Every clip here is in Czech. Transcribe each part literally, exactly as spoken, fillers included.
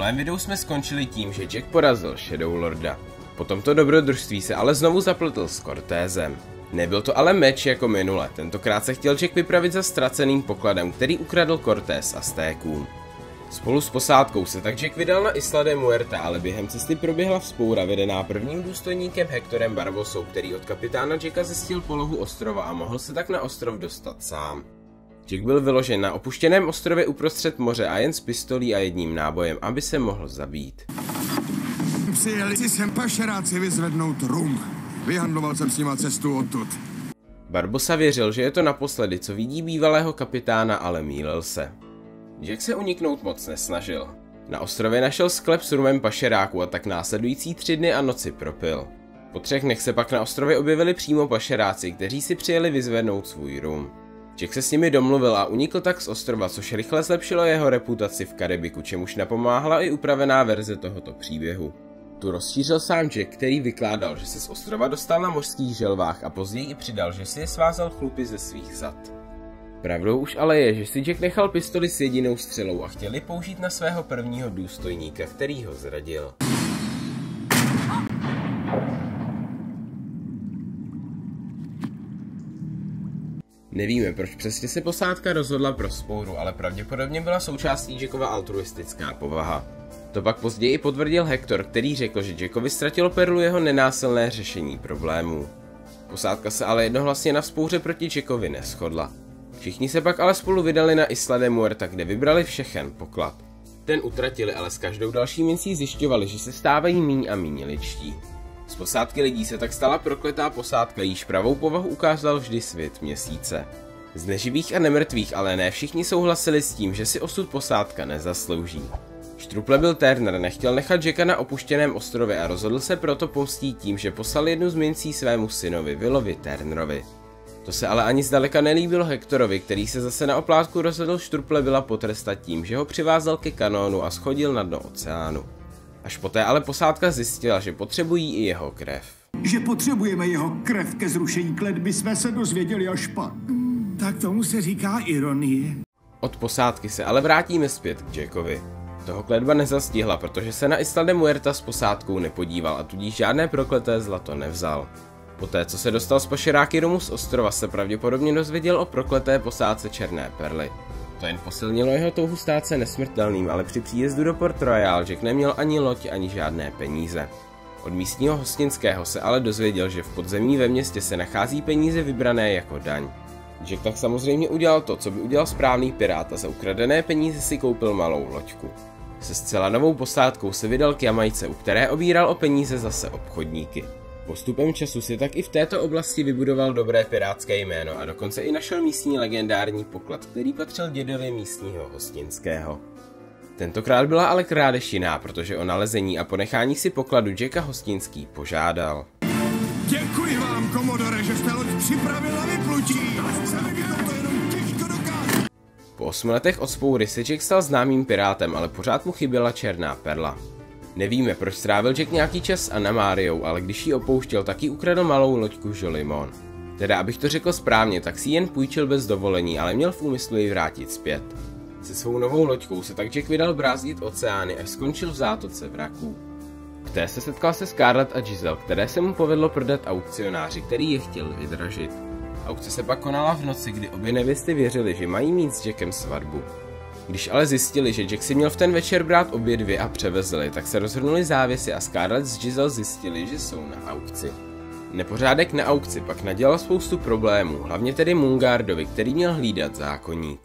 minulém videu jsme skončili tím, že Jack porazil Shadow Lorda. Po tomto dobrodružství se ale znovu zapletl s Cortésem. Nebyl to ale meč jako minule, tentokrát se chtěl Jack vypravit za ztraceným pokladem, který ukradl Cortés Aztékům. Spolu s posádkou se tak Jack vydal na Isla de Muerta, ale během cesty proběhla vzpoura vedená prvním důstojníkem Hectorem Barbosou, který od kapitána Jacka zjistil polohu ostrova a mohl se tak na ostrov dostat sám. Jack byl vyložen na opuštěném ostrově uprostřed moře a jen s pistolí a jedním nábojem, aby se mohl zabít. Přijeli si sem pašeráci vyzvednout rum. Vyhandloval jsem s nima cestu odtud. Barbosa věřil, že je to naposledy, co vidí bývalého kapitána, ale mýlil se. Jack se uniknout moc nesnažil. Na ostrově našel sklep s rumem pašeráků a tak následující tři dny a noci propil. Po třech dnech se pak na ostrově objevili přímo pašeráci, kteří si přijeli vyzvednout svůj rum. Jack se s nimi domluvil a unikl tak z ostrova, což rychle zlepšilo jeho reputaci v Karibiku, čemuž napomáhala i upravená verze tohoto příběhu. Tu rozšířil sám Jack, který vykládal, že se z ostrova dostal na mořských želvách a později i přidal, že si je svázal chlupy ze svých zad. Pravdou už ale je, že si Jack nechal pistoli s jedinou střelou a chtěl ji použít na svého prvního důstojníka, který ho zradil. Nevíme, proč přesně se posádka rozhodla pro vzpouru, ale pravděpodobně byla součástí Jackova altruistická povaha. To pak později potvrdil Hector, který řekl, že Jackovi ztratilo perlu jeho nenásilné řešení problémů. Posádka se ale jednohlasně na vzpouře proti Jackovi neshodla. Všichni se pak ale spolu vydali na Isla de Muerta, kde vybrali všechen poklad. Ten utratili, ale s každou další mincí zjišťovali, že se stávají míň a míň lidští. Z posádky lidí se tak stala prokletá posádka, jíž pravou povahu ukázal vždy svět měsíce. Z neživých a nemrtvých ale ne všichni souhlasili s tím, že si osud posádka nezaslouží. Štruple Turner nechtěl nechat Jacka na opuštěném ostrově a rozhodl se proto pomstít tím, že poslal jednu z mincí svému synovi Willovi Turnerovi. To se ale ani zdaleka nelíbilo Hectorovi, který se zase na oplátku rozhodl Štruple Billa potrestat tím, že ho přivázal ke kanónu a shodil na dno oceánu. Až poté ale posádka zjistila, že potřebují i jeho krev. Že potřebujeme jeho krev ke zrušení kletby, jsme se dozvěděli až pak. Hmm, tak tomu se říká ironie. Od posádky se ale vrátíme zpět k Jackovi. Toho kletba nezastihla, protože se na Isla de Muerta s posádkou nepodíval a tudíž žádné prokleté zlato nevzal. Poté, co se dostal z pašeráky rumu z ostrova, se pravděpodobně dozvěděl o prokleté posádce Černé perly. To jen posilnilo jeho touhu stát se nesmrtelným, ale při příjezdu do Port Royal Jack neměl ani loď, ani žádné peníze. Od místního hostinského se ale dozvěděl, že v podzemí ve městě se nachází peníze vybrané jako daň. Jack tak samozřejmě udělal to, co by udělal správný pirát a za ukradené peníze si koupil malou loďku. Se zcela novou posádkou se vydal k Jamajce, u které obíral o peníze zase obchodníky. Postupem času si tak i v této oblasti vybudoval dobré pirátské jméno a dokonce i našel místní legendární poklad, který patřil dědovi místního hostinského. Tentokrát byla ale krádež jiná, protože o nalezení a ponechání si pokladu Jacka Hostinský požádal. Děkuji vám, komodore, že jste loď připravil na vyplutí. Chceme bychom to jenom těžko dokázat. Po osmi letech od vzpoury se Jack stal známým pirátem, ale pořád mu chyběla Černá perla. Nevíme, proč strávil Jack nějaký čas s Anna Máriou, ale když ji opouštěl, tak jí ukradl malou loďku Jolimon. Teda, abych to řekl správně, tak si ji jen půjčil bez dovolení, ale měl v úmyslu ji vrátit zpět. Se svou novou loďkou se tak Jack vydal brázdit oceány, až skončil v zátoce vraků. V té se setkal se Scarlett a Giselle, které se mu povedlo prodat aukcionáři, který je chtěl vydražit. Aukce se pak konala v noci, kdy obě nevěsty věřily, že mají mít s Jackem svatbu. Když ale zjistili, že Jack si měl v ten večer brát obě dvě a převezli, tak se rozhrnuli závěsy a Scarlett s Giselle zjistili, že jsou na aukci. Nepořádek na aukci pak nadělal spoustu problémů, hlavně tedy Mungardovi, který měl hlídat zákoník.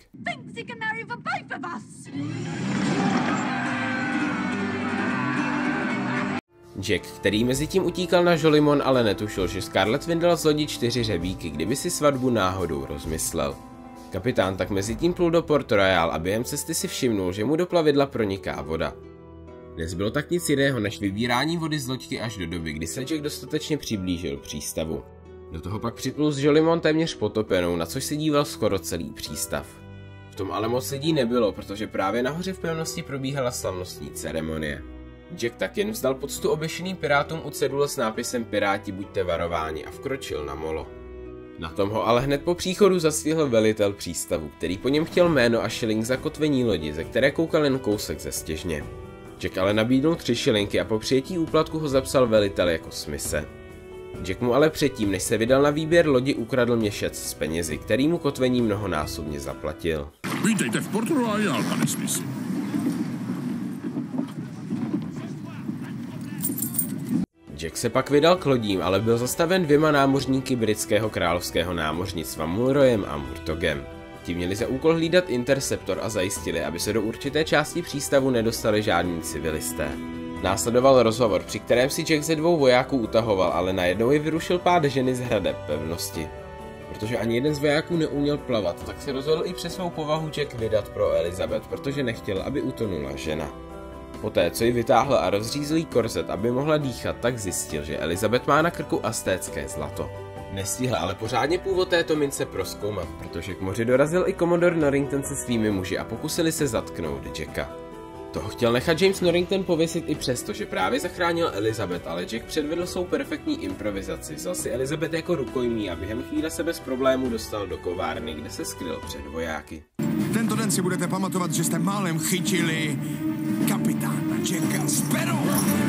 Jack, který mezi tím utíkal na Jolimon, ale netušil, že Scarlett vyndala z lodi čtyři řebíky, kdyby si svatbu náhodou rozmyslel. Kapitán tak mezi tím plul do Port Royal a během cesty si všimnul, že mu do plavidla proniká voda. Nezbylo tak nic jiného než vybírání vody z loďky až do doby, kdy se Jack dostatečně přiblížil přístavu. Do toho pak připlul s Jolimon téměř potopenou, na což se díval skoro celý přístav. V tom ale moc lidí nebylo, protože právě nahoře v pevnosti probíhala slavnostní ceremonie. Jack tak jen vzdal poctu oběšeným pirátům u cedule s nápisem Piráti buďte varováni a vkročil na molo. Na tom ho ale hned po příchodu zastihl velitel přístavu, který po něm chtěl jméno a šilink za kotvení lodi, ze které koukal jen kousek ze stěžně. Jack ale nabídnul tři šilinky a po přijetí úplatku ho zapsal velitel jako smise. Jack mu ale předtím, než se vydal na výběr lodi, ukradl měšec s penězi, který mu kotvení mnohonásobně zaplatil. Vítejte v Port Royal, pane Smith. Jack se pak vydal k lodím, ale byl zastaven dvěma námořníky britského královského námořnictva Mulroyem a Murtogem. Ti měli za úkol hlídat interceptor a zajistili, aby se do určité části přístavu nedostali žádní civilisté. Následoval rozhovor, při kterém si Jack ze dvou vojáků utahoval, ale najednou je vyrušil pád ženy z hradeb pevnosti. Protože ani jeden z vojáků neuměl plavat, tak se rozhodl i přes svou povahu Jack vydat pro Elizabeth, protože nechtěl, aby utonula žena. Poté, co ji vytáhl a rozřízl jí korzet, aby mohla dýchat, tak zjistil, že Elizabeth má na krku aztécké zlato. Nestihl ale pořádně původ této mince prozkoumat, protože k moři dorazil i komodor Norrington se svými muži a pokusili se zatknout Jacka. Toho chtěl nechat James Norrington pověsit i přesto, že právě zachránil Elizabeth, ale Jack předvedl svou perfektní improvizaci, vzal si Elizabeth jako rukojmí a během chvíle se bez problémů dostal do kovárny, kde se skryl před vojáky. Tento den si budete pamatovat, že jste málem chytili kapitána Jacka Sparrow.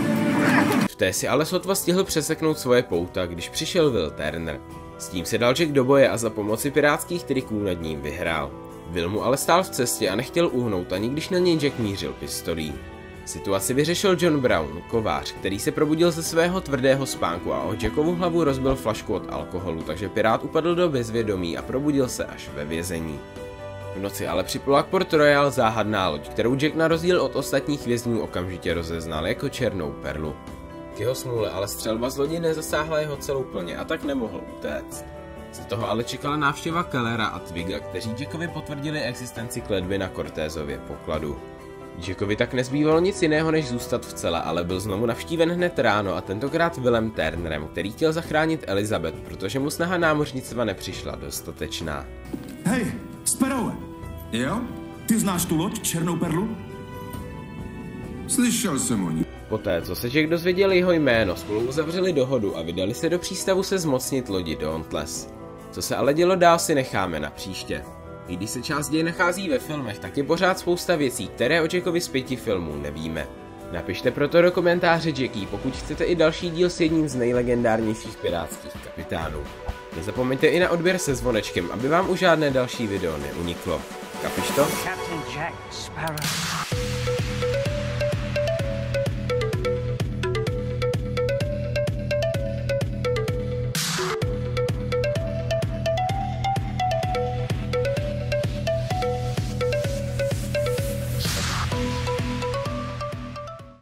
V té si ale sotva stihl přeseknout svoje pouta, když přišel Will Turner. S tím se dal Jack do boje a za pomoci pirátských triků nad ním vyhrál. Will mu ale stál v cestě a nechtěl uhnout, ani když na něj Jack mířil pistolí. Situaci vyřešil John Brown, kovář, který se probudil ze svého tvrdého spánku a o Jackovu hlavu rozbil flašku od alkoholu, takže pirát upadl do bezvědomí a probudil se až ve vězení. V noci ale připlula k Port Royal záhadná loď, kterou Jack na rozdíl od ostatních vězňů okamžitě rozeznal jako černou perlu. K jeho smůle ale střelba z lodi nezasáhla jeho celou plně a tak nemohl utéct. Z toho ale čekala návštěva Kellera a Twiga, kteří Jackovi potvrdili existenci kletby na Cortézově pokladu. Jackovi tak nezbývalo nic jiného než zůstat v cele, ale byl znovu navštíven hned ráno a tentokrát Willem Turnerem, který chtěl zachránit Elizabeth, protože mu snaha námořnictva nepřišla dostatečná. Hej, Sparrow! Jo? Ty znáš tu loď, Černou perlu? Slyšel jsem o ní. Poté, co se Jack dozvěděl jeho jméno, spolu uzavřeli dohodu a vydali se do přístavu se zmocnit lodi Dauntless. Co se ale dělo dál, si necháme na příště. I když se část děje nachází ve filmech, tak je pořád spousta věcí, které o Jackovi z pěti filmů nevíme. Napište proto do komentáře Jackie, pokud chcete i další díl s jedním z nejlegendárnějších pirátských kapitánů. Nezapomeňte i na odběr se zvonečkem, aby vám už žádné další video neuniklo. Kapiš to? Captain Jack Sparrow.